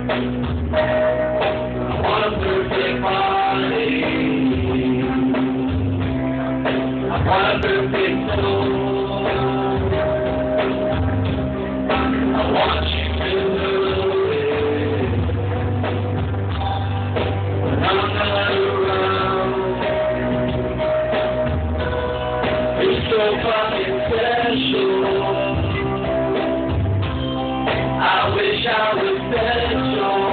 I want a perfect body. I want a perfect soul. I want you to know it when I'm not around. It's so fucking special. I wish I was special.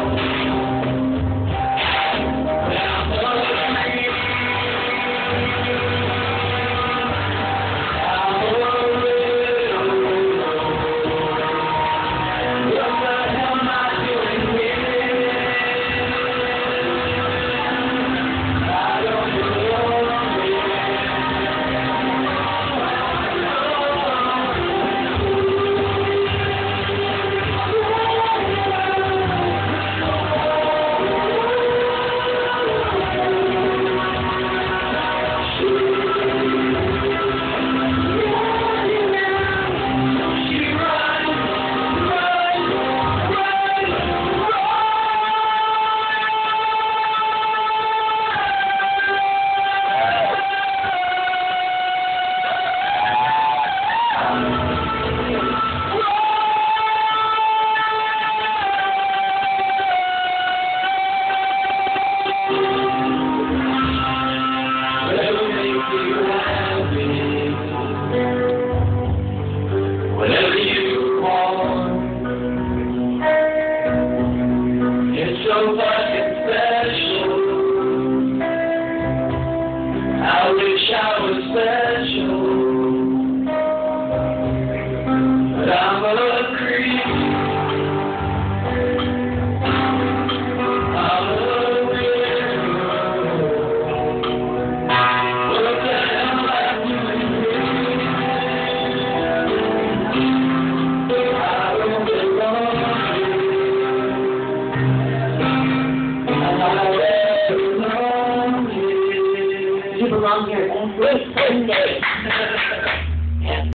Whatever you want, it's so fucking special. I wish I was special, but I'm a creep. I'm a weirdo. What the hell am I doing here? You belong here every Sunday.